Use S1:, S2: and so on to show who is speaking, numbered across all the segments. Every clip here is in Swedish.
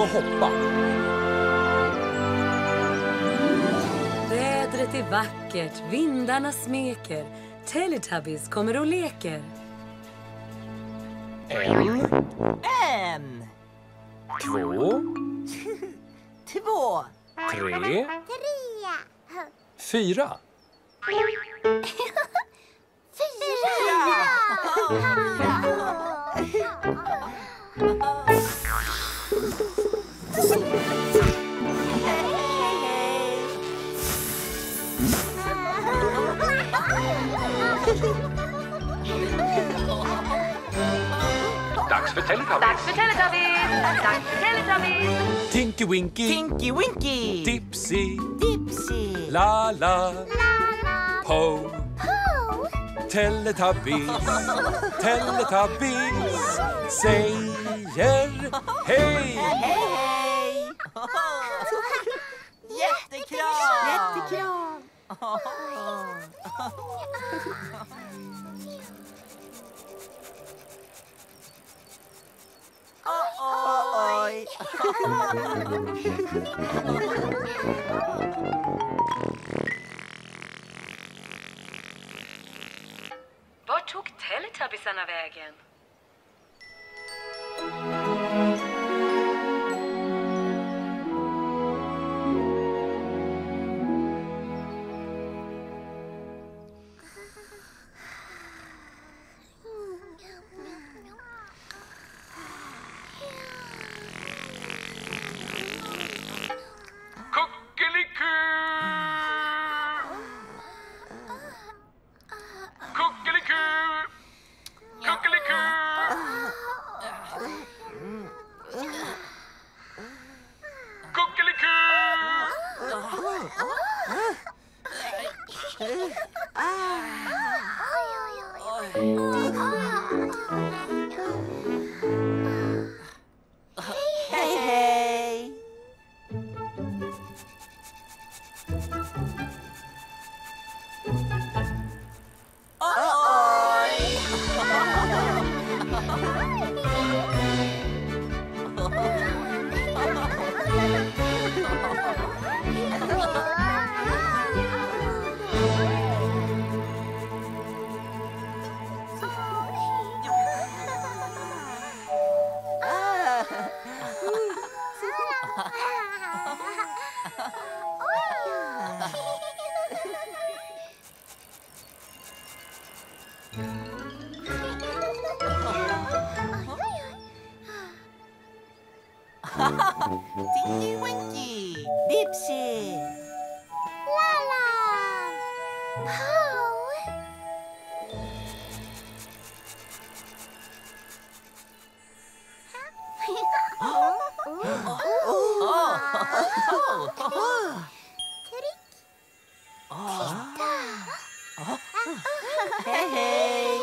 S1: och hoppa.
S2: Vädret är vackert, vindarna smeker. Teletubbies kommer och leker.
S1: En. Två.
S3: Två.
S1: Tre. Fyra.
S4: Dags för Teletubbies.
S5: Dags för Teletubbies! Dags för Teletubbies!
S1: Tinky Winky.
S3: Tinky Winky.
S1: Dipsy.
S3: Dipsy.
S1: La. Po. Teletubbies. Teletubbies säger hej.
S3: Hej! Jättekram! Jättekram! Oj!
S2: Vart tog Teletubbiesarna vägen?
S4: Kuckeliku! Kuckeliku! Kuckeliku! Kuckeliku!
S3: Hej, hej! Tinky Winky. Dipsy. Hej, hej!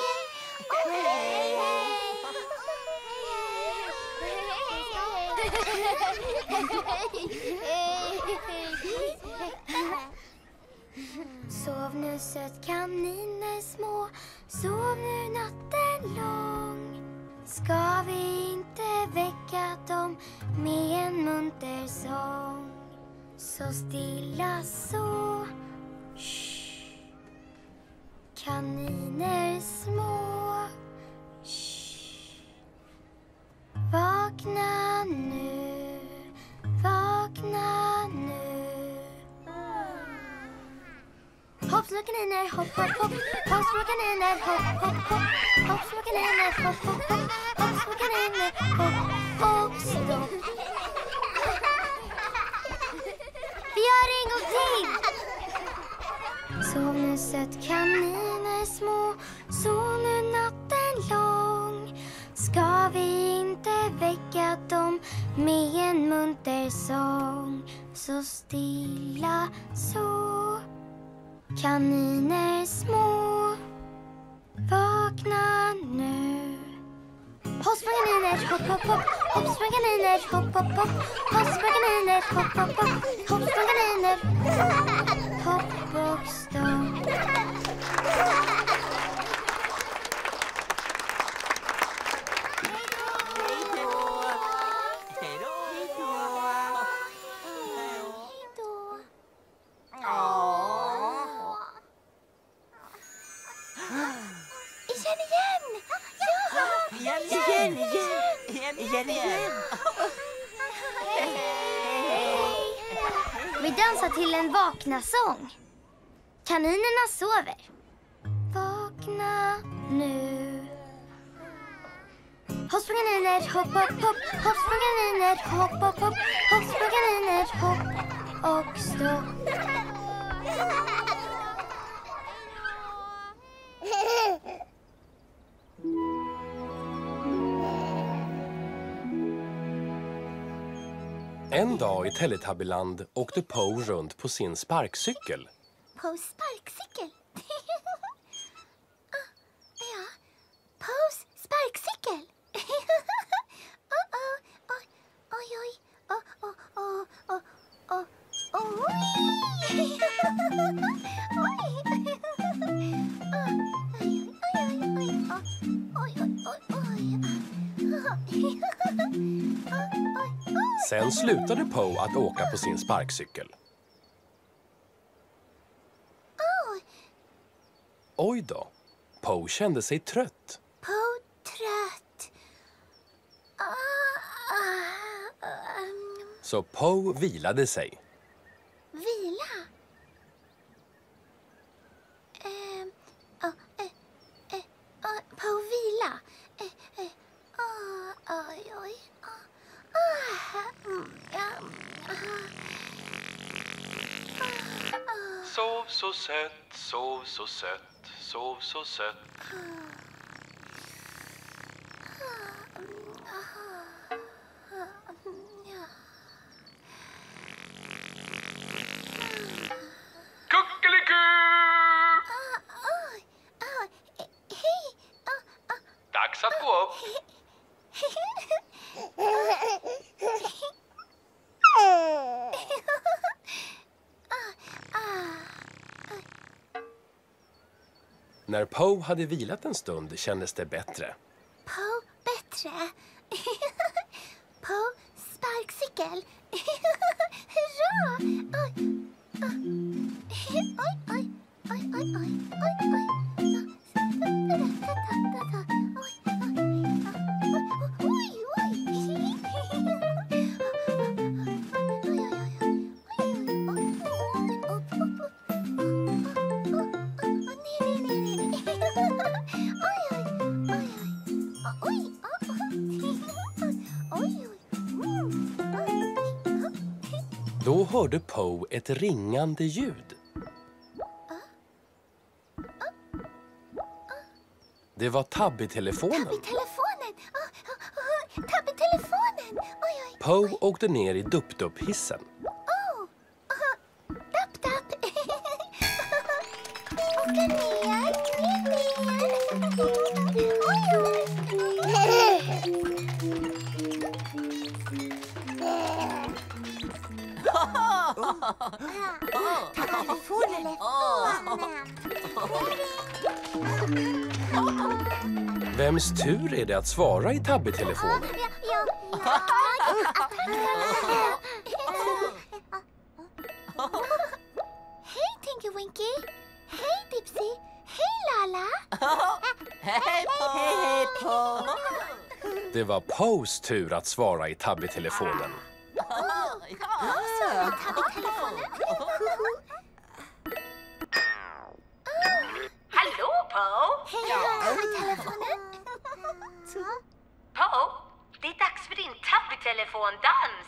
S6: Sov nu sötkaniner små, sov nu natten lång. Ska vi inte väcka dem med en munter sång? Så stilla så, shh. Kaniner små, shh. Vakna nu, vakna nu. Hopp, slå kaniner, hopp, hopp, hopp. Hopp, slå kaniner, hopp, hopp, hopp. Hopp, slå kaniner, hopp, hopp, hopp. Hopp, slå kaniner, hopp, hopp, stopp. Vi gör det en gång till. Sov nu sötkaniner små, sov nu natten lång. Ska vi inte väcka dem med en munter sång? Så stilla så, kaniner små, vakna nu. Hopp, spring kaniner, hopp, hopp, hopp. Hopp, spring kaniner, hopp, hopp, hopp. Hopp, spring kaniner, hopp, hopp, hopp. Hopp, spring kaniner, hopp och stopp.
S3: Hej då! igen.
S6: Vi dansar till en vakna-sång. Kaninerna sover. Vakna nu. Hopp från kaniner, hopp, hopp, hopp. Hopp från kaniner, hopp, hopp, hopp. Hopp från kaniner, hopp och stopp.
S1: En dag i Teletubbyland åkte Poe runt på sin sparkcykel.
S6: Poes sparkcykel. Ja, Poes sparkcykel.
S1: Sen slutade Poe att åka på sin sparkcykel. Oj då, Poe kände sig trött.
S6: Poe trött.
S1: Så Poe vilade sig.
S6: Vila. Poe vila. Oj, oj.
S1: Sov så sött, sov så sött, sov så sött.
S4: Kuckeliku! Dags att gå upp.
S1: När Poe hade vilat en stund kändes det bättre.
S6: Poe bättre. Poe sparkcykel. Hurra! Oj. Oj, oj. Oj, oj, oj. Oj, oj.
S1: Då hörde Poe ett ringande ljud. Det var Tabby-telefonen.
S6: Tabby-telefonen. Tabby-telefonen. Oj, oj.
S1: Poe åkte ner i dupp-dupp-hissen.
S6: Dapp, dapp. Åka ner. Oj, oj.
S1: Vems tur är det att svara i Tabby-telefonen?
S6: Hej Tinky Winky. Hej Dipsy. Hej Lala.
S3: Hej på.
S1: Det var Poes tur att svara i Tabby-telefonen.
S5: Hallå, Poe!
S6: Tabby-telefonen.
S5: Poe, det är dags för din Tabby-telefondans.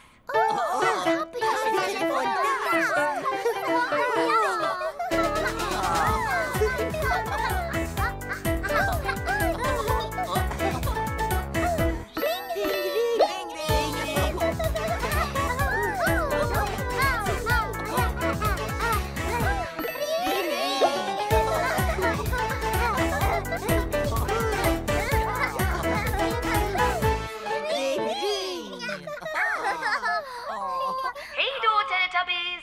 S5: Hej då, Teletubbies!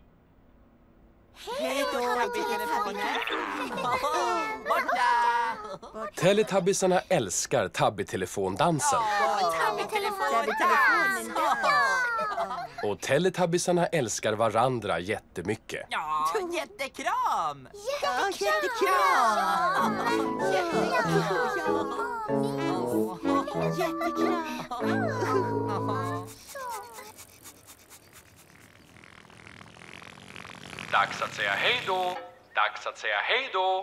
S3: Hej då, Tabby-telefonen. Borta.
S1: Teletubbiesarna älskar Tabby-telefondansen.
S3: Tabby-telefonen.
S1: Och Teletubbiesarna älskar varandra jättemycket.
S3: Ja, jättekram.
S6: Jättekram.
S3: Jättekram.
S4: Dags att säga hej då. Dags att säga hej då.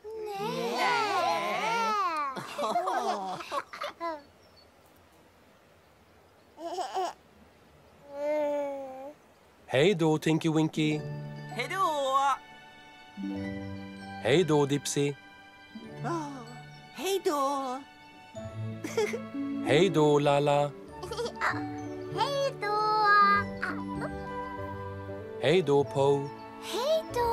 S1: Hej då, Tinky Winky.
S3: Hej då.
S1: Hej då, Dipsy.
S3: Hej då.
S1: Hej då, Lala.
S6: Hej då!
S1: Hej då, Po.
S6: Hej då!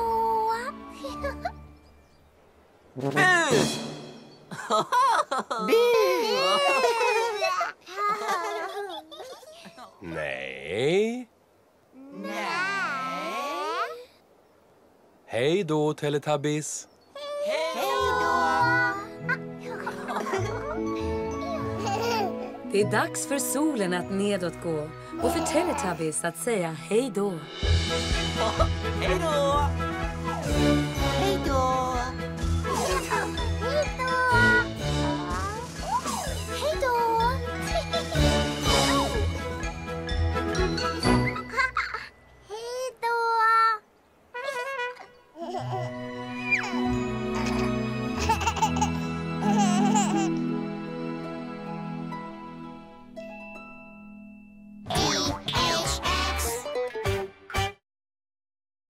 S1: Nej.
S6: Nej.
S1: Hej då, Teletubbies.
S3: Hej då.
S2: Det är dags för solen att nedåt gå och för Teletubbies att säga hej då.
S3: Hej då.